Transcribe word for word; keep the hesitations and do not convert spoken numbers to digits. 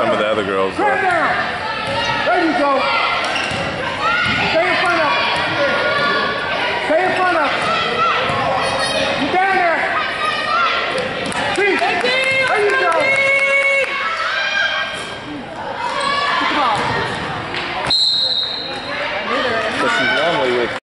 some of the other girls. There you go.